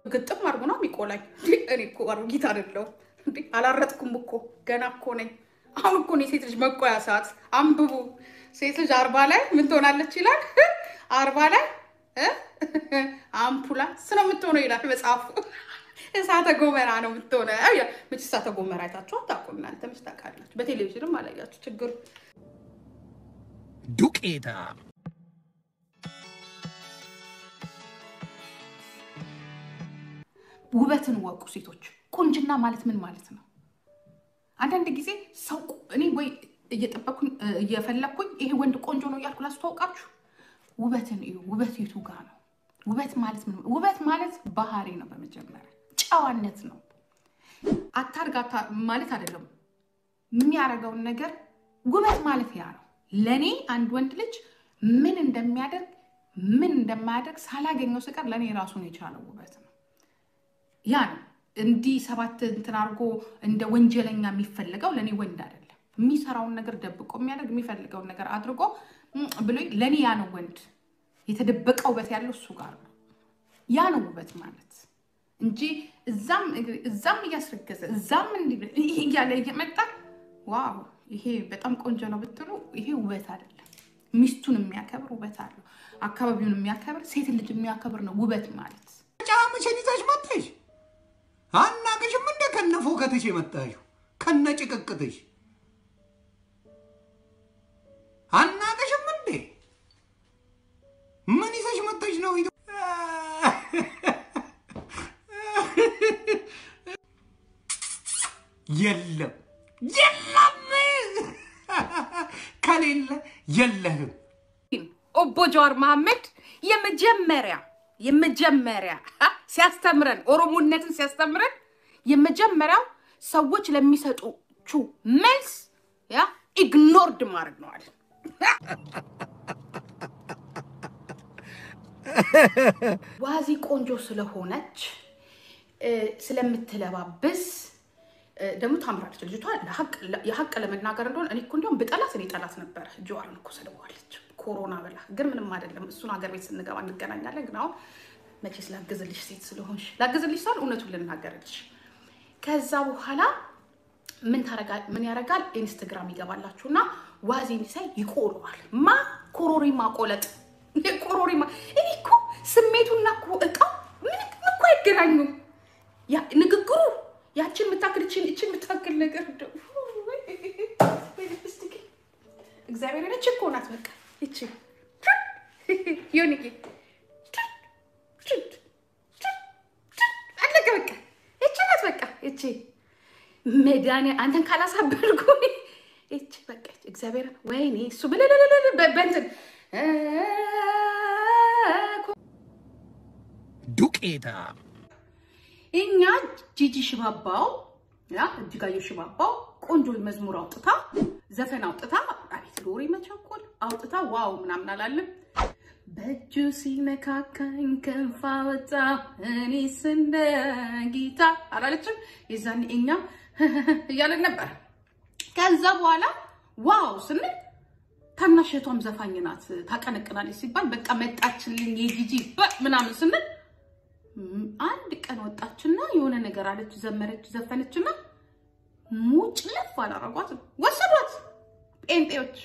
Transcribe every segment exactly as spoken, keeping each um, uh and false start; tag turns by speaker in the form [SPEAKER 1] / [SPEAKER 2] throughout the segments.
[SPEAKER 1] ግጥም አርጎ ነው የሚቆላኝ እኔ እኮ አርጊት አይደለም እንዴ አላረጥኩም እኮ ገና እኮ ነኝ አሁን እኮ ነው ሴት ልጅ መቆያ ሰዓት አንብቡ ሴት ልጅ አርባ ላይ ምን ትሆናለች ይላል አርባ ላይ እ አምፑላንስ ነው የምትሆነው ይላል መጽሐፉ እሳተ ጎመራ ነው የምትሆነው አያ ምንጭ እሳተ ጎመራ አይታችሁ አታውቁም እናንተ ምን ታውቃላችሁ በቴሌቪዥንም አላያችሁ ችግር
[SPEAKER 2] ዱቄታ
[SPEAKER 1] ውበትን ወቁ ሴቶች ቁንጅና ማለት ምን ማለት ነው አንዳንድ ጊዜ ሰው እኔ ወይ እየተጠበኩኝ እየፈለኩኝ ይሄ ወንድ ቆንጆ ነው ያልኩ ላስተዋውቃችሁ ውበትን እዩ ውበት የቱ ጋር ነው ውበት ማለት ምን ውበት ማለት ባህሪ ነው በመጀመሪያ ጨዋነት ነው አታርጋታ ማለት አይደለም የሚያረጋው ነገር ውበት ማለት ያ ነው ለኔ አንድ ወንድ ልጅ ምን እንደሚያደርግ ምን እንደማያደርግ ሳላገኘው ስቀር ለኔ ራሱ ነው የቻለው ውበት ነው ያ ነው እንዲ ሰባት እንትን አርጎ እንደ ወንጀለኛ የሚፈልገው ለኔ ወንድ አይደለም የሚሰራውን ነገር ደብቆ የሚያደርግ የሚፈልገው ነገር አድርጎ ብሎ ለኔ ያ ነው ወንድ የተደበቀው ውበት ያለው እሱ ጋር ነው ያ ነው ውበት ማለት እንጂ እዛም እዛም ያስረገዘ እዛም እንዲ ይሄ ያለ እየመጣ ዋው ይሄ በጣም ቆንጆ ነው ብትሉ ይሄ ውበት አይደለም ሚስቱን የሚያከብር ውበት አለው አካባቢውን የሚያከብር ሴት ልጅ የሚያከብር ነው ውበት ማለት
[SPEAKER 2] ጫማሽን ይዘሽ መጣሽ አናቀሽም እንደ ከነፎ ከተሽ መጣሽ ከነጭቅቅትሽ አናቀሽም እንደ ምን ይዘሽ መጣሽ ነው የለም የለም ከሌለ የለህም
[SPEAKER 1] ኦቦ ጀዋር መሐመድ የመጀመሪያ የመጀመሪያ ሲያስተምረን ኦሮሞነትን ሲያስተምረን የመጀመሪያው ሰዎች ለሚሰጡቹ መልስ ያ ኢግኖርድ ማድረግ ነው አይደል ዋዚ ቆንጆ ስለሆነች ስለምትለባብስ ደሞ ታምራለች ልጅቷ ለሐቅ የሐቅ ለመናገር እንደሆነ እኔ እኮ እንደውም በጠላት እኔ ጠላት ነበር ጆዋርን እኮ ሰደዋለች ኮሮና በላ ግን ምንም አይደለም እሱን ሀገር ቤት ስንገባ እንገናኛለን ግን አሁን መቼስ ላግዝልሽ ሴት ስለሆንሽ ላግዝልሽ ሳል እውነቱን ልናገርልሽ ከዛ በኋላ ምን ታረጋል ምን ያረጋል ኢንስታግራም ይገባላችሁና ዋዚን ሳይ ይቆሏል ማ ኮሮሪማ ቆለጥ ኮሮሪማ እኔ እኮ ስሜቱና እኮ እቃው ምን እኮ አይገናኙ ያ ንግግሩ ያችን መታከልችን እቺን መታከል ነገር እንደው ወይ ልብስቲክ እግዚአብሔር ነች እኮ ናት በቃ እቺ ዮኒኪ አለቀ በቃ እቺ ናት በቃ እቺ መዳኔ አንተን ካላሳበልኩኝ እቺ በቃ እግዚአብሔር ወይኔ እሱ በለለለ በእንትን
[SPEAKER 2] ዱቄታ
[SPEAKER 1] እኛ ጂጂ ሽባባው ያ እጅጋየሁ ሽባባው ቆንጆ መዝሙር አውጥታ ዘፈን አውጥታ አቤት ሎሪ መቸኮል አውጥታ ዋው ምናምን አላለም በእጁ ሲነካካኝ ከንፋ ወጣ እኔስ እንደ ጊታ አላለችም የዛኔ እኛ እያለን ነበር ከዛ በኋላ ዋው ስንል ታናሽቷም ዘፋኝ ናት ታቀነቅናለች ሲባል በቃ መጣችልኝ የጂጂ ምናምን ስንል አንድ ቀን ወጣችና የሆነ ነገር አለች ዘመረች ዘፈነችና ሙጭ ለፍ አላረጓት ወሰዷት ጴንጤዎች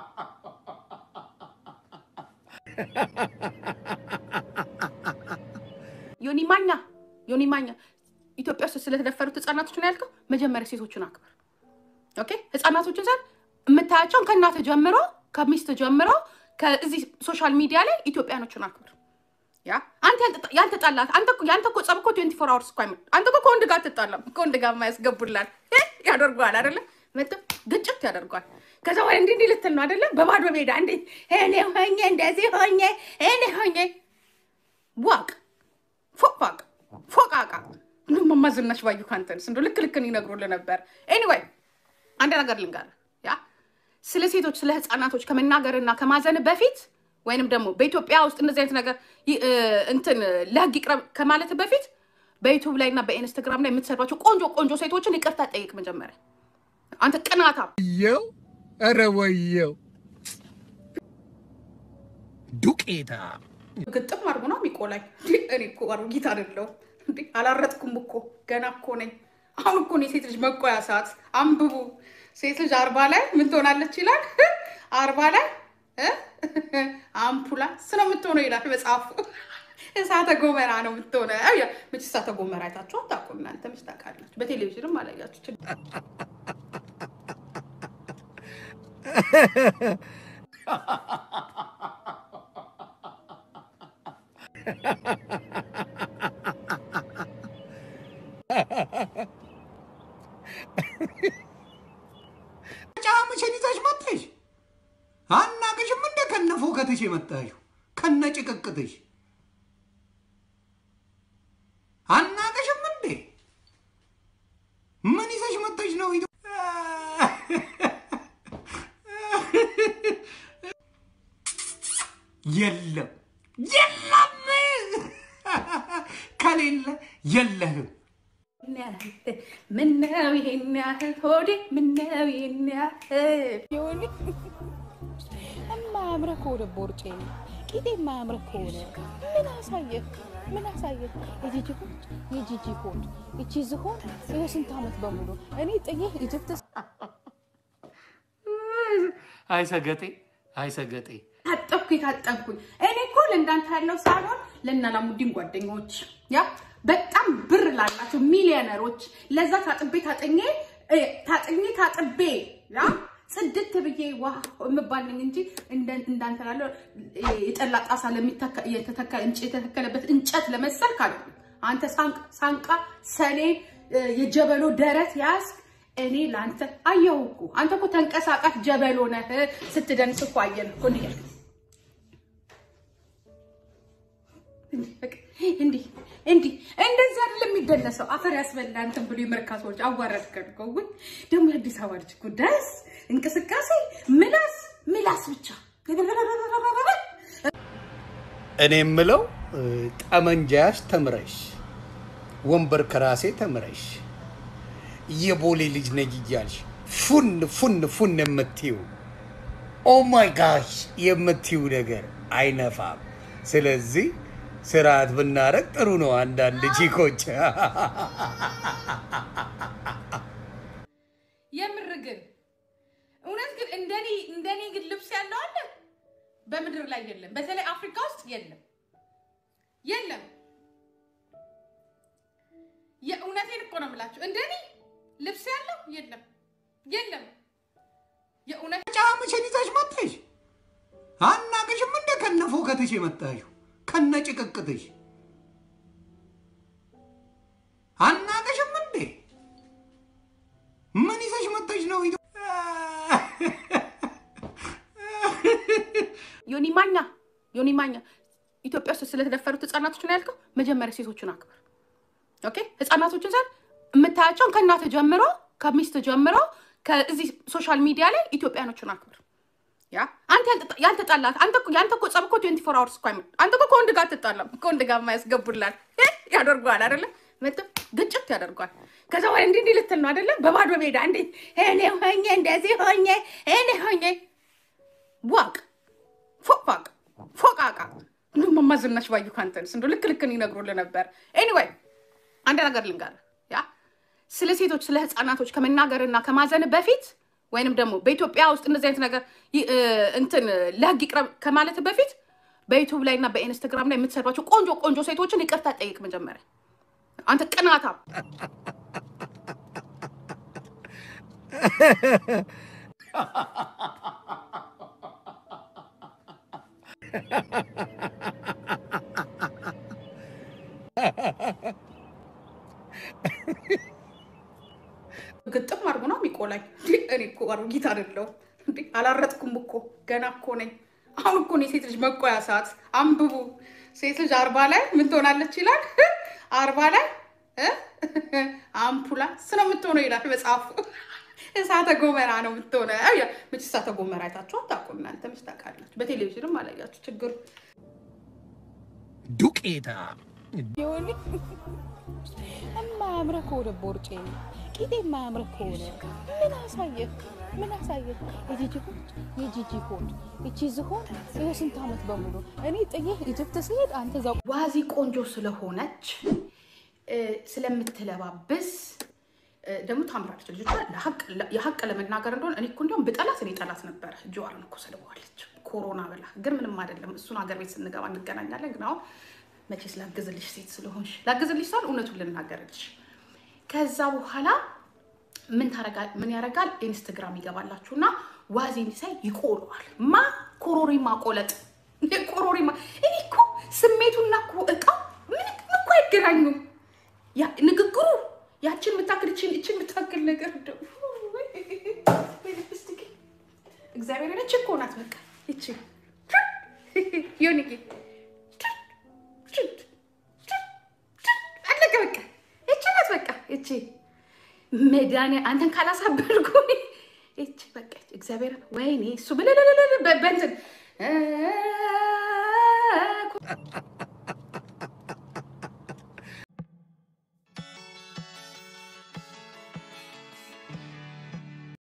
[SPEAKER 1] ዮኒ ማኛ ዮኒ ማኛ ኢትዮጵያ ውስጥ ስለተደፈሩት ህፃናቶች ነው ያልከው መጀመሪያ ሴቶችን አክብር ኦኬ ህፃናቶችን ሰር የምታያቸው ከእናት ጀምሮ ከሚስት ጀምሮ ከዚህ ሶሻል ሚዲያ ላይ ኢትዮጵያኖችን አክብር ያ አንተ ያንተ ጣላት አንተ ያንተ እኮ ጸብኮ twenty-four hours እኮ አይመጣ አንተ እኮ ከወንድ ጋር ትጣላ ከወንድ ጋር ማያስገቡላል ያደርጓል አይደለ መጥቶ ግጭት ያደርጓል ከዛ ወይ እንዴ እንዴ ልትል ነው አይደለ በባዶ ሜዳ እንዴ እኔ ሆኜ እንደዚህ ሆኜ እኔ ሆኜ ዋቅ ፎቅ ፎቃቃ ምንም ማዝናሽ ባዩ ካንተንስ እንደው ልክ ልክ ይነግሩልህ ነበር ኤኒዌይ አንድ ነገር ልንገር ያ ስለ ሴቶች ስለ ህፃናቶች ከመናገርና ከማዘን በፊት ወይንም ደግሞ በኢትዮጵያ ውስጥ እንደዚህ አይነት ነገር እንትን ለህግ ይቅረብ ከማለት በፊት በዩቲዩብ ላይና በኢንስታግራም ላይ የምትሰሯቸው ቆንጆ ቆንጆ ሴቶችን ይቅርታ ጠይቅ መጀመሪያ አንተ ቅናታ
[SPEAKER 2] ይው አረወየው ዱቄታ
[SPEAKER 1] ግጥም አርጎ ነው የሚቆላኝ እኔ እኮ አርጊት አይደለም እንዴ አላረጥኩም እኮ ገና እኮ ነኝ አሁን እኮ ነው ሴት ልጅ መቆያ ሰዓት አንብቡ ሴት ልጅ አርባ ላይ ምን ትሆናለች ይላል አርባ ላይ አምፑላ ስለምትሆነው ይላል መጽሐፉ እሳተ ጎመራ ነው የምትሆነው አያ መች እሳተ ጎመራ አይታችሁ አታውቁም እናንተ መች ታውቃላችሁ በቴሌቪዥንም አላያችሁ
[SPEAKER 2] ጫምሽን ይዘሽ መጥተሽ አናቅሽም እንደ ከነፎ ከተሽ የመጣሽው ከነጭቅቅትሽ አናቅሽም እንደ ምን ይዘሽ መጥተሽ ነው የለም የለም ከሌለ የለህም
[SPEAKER 1] ምነው ይሄን ያህል ሆዴ ምነው ይሄን ያህል
[SPEAKER 3] يوني أما عمرك ولا بورتين كده ما عمرك ولا من عصايك من عصايك يجي جهود يجي جهود يجي زهود إيش أنت عم تبمرو أنا تأيه إجبت
[SPEAKER 2] هاي سجتي هاي سجتي
[SPEAKER 1] ታጠብኩኝ ታጠብኩኝ እኔ እኮ ለእንዳንተ ያለው ሳይሆን ለእናና ሙዲን ጓደኞች ያ በጣም ብር ላላችሁ ሚሊዮነሮች ለዛ ታጥቤ ታጠኘ ታጠኘ ታጥቤ ያ ጽድት ብዬ ዋው እምባልኝ እንጂ እንዳንተ ያለው የጠላጣሳ ለሚተካ የተተካ እንጨት የተተከለበት እንጨት ለመሰል ካለ አንተ ሳንቃ ሳንቃ ሰኔ የጀበሎ ደረት ያስ እኔ ላንተ አየውኩ አንተ እኮ ተንቀሳቃሽ ጀበሎ ነህ ስትደንስ እኮ አየን እኮ እንዴ እንዴ እንዴ እንደዛ አይደለም የሚደነሰው አፈር ያስበላ እንትን ብሎ ይመርካሶች አዋረድከው ወይ ደሞ አዲስ አበባ ልጅ እኮ ደስ እንቅስቃሴ ምላስ ምላስ ብቻ
[SPEAKER 2] እኔ የምለው ጠመንጃሽ ተምረሽ ወንበር ከራሴ ተምረሽ የቦሌ ልጅ ነኝ ይያልሽ ፉን ፉን ፉን የምትዩ ኦ ማይ ጋሽ የምትዩ ነገር አይነፋም ስለዚህ ስርዓት ብናረግ ጥሩ ነው አንዳንድ ቺኮች
[SPEAKER 1] የምርግን እውነት ግን እንደኔ እንደኔ ግን ልብስ ያለው አለ በመድር ላይ የለም በተለይ አፍሪካ ውስጥ የለም የለም የእውነቴን እኮ ነው የምላችሁ እንደኔ ልብስ ያለው የለም የለም የእውነት
[SPEAKER 2] ጫምሽን ይዘሽ መጥተሽ አናቅሽም እንደ ከነፎ ከተሽ የመጣሽው ከነጭቅቅትሽ አናቅሽም እንደ ምን ይዘሽ መጥተሽ ነው
[SPEAKER 1] ዮኒ ማኛ ዮኒ ማኛ ኢትዮጵያ ውስጥ ስለተደፈሩት ህፃናቶች ነው ያልከው መጀመሪያ ሴቶችን አክብር ኦኬ ህፃናቶችን ዘር እምታያቸው ከእናት ጀምሮ ከሚስት ጀምሮ ከዚህ ሶሻል ሚዲያ ላይ ኢትዮጵያኖችን አክብር ያ አንተ ያንተ ጣላት አንተ ያንተ እኮ ጸብ እኮ twenty four hours ቋይ አንተ እኮ ከወንድ ጋር ትጣላም ከወንድ ጋር ማያስገቡላል ያደርጓል አይደለ መጥ ግጭት ያደርጓል ከዛ ወይ እንዴ እንዴ ልትል ነው አይደለ በባዶ ሜዳ እንዴ እኔ ሆኜ እንደዚህ ሆኜ እኔ ሆኜ ዋቅ ፎቅ ፎቃቃ ነው ማማዝናሽ ባዩ ካንተንስ እንዶ ልክ ልክ ይነግሩልህ ነበር ኤኒዌይ አንድ ነገር ልንገር ያ ስለ ሴቶች ስለ ህፃናቶች ከመናገርና ከማዘን በፊት ወይንም ደግሞ በኢትዮጵያ ውስጥ እንደዚህ አይነት ነገር እንትን ለህግ ይቅረብ ከማለት በፊት በዩቲዩብ ላይና በኢንስታግራም ላይ የምትሰሯቸው ቆንጆ ቆንጆ ሴቶችን ይቅርታ ጠይቅ መጀመሪያ አንተ ቅናታ ግጥም አርጉ ነው የሚቆላኝ እኔ እኮ አሮጊት አይደለሁ እንዴ አላረጥኩም እኮ ገና እኮ ነኝ አሁን እኮ ነው ሴት ልጅ መቆያ ሰዓት አንብቡ ሴት ልጅ አርባ ላይ ምን ትሆናለች ይላል አርባ ላይ አምፑላ ስለምትሆነው ይላል መጽሐፉ እሳተ ጎመራ ነው የምትሆነው አያ መች እሳተ ጎመራ አይታችሁ አታውቁም እናንተ መች ታውቃላችሁ በቴሌቪዥንም አላያችሁ ችግሩ
[SPEAKER 2] ዱቄታ
[SPEAKER 3] يوني أما عمرك ولا بورتين كده ما عمرك ولا من عصايك من عصايك يجي جهود يجي جهود يجي زهود إيش أنت عم تبمرو أنا تأيه إجبت سيد أنت زو
[SPEAKER 1] ዋዚ ቆንጆ ስለሆነች ስለምትለባብስ ደግሞ ታምራለች ልጅቷ ለሐቅ የሐቅ ለመናገር እንደሆነ እኔ እኮ እንደውም በጠላት እኔ ጠላት ነበር ጆዋርን እኮ ሰድባለች ኮሮና ብላ ግን ምንም አይደለም እሱን ሀገር ቤት ስንገባ እንገናኛለን ግን አሁን መቼስ ላግዝልሽ ሴት ስለሆንሽ ላግዝልሽ ሳል እውነቱን ልናገርልሽ ከዛ በኋላ ምን ታረጋል ምን ያረጋል ኢንስታግራም ይገባላችሁና ዋዚ እንዲሳይ ይቆሏል ማ ኮሮሪማ ቆለጥ ኮሮሪማ እኔ እኮ ስሜቱና እኮ እቃው ምን እኮ አይገናኙም ያ ንግግሩ ያችን ምታክልችን እቺን ምታክል ነገር ደው ወይስ እግዚአብሔር ነች እኮ ናት በቃ እቺ ዮኒኪ አለቀ በቃ እቺ ናት በቃ እቺ መዳኔ አንተን ካላሳበርኩኝ እቺ በቃ እግዚአብሔር ወይኔ እሱ በለለለ በእንትን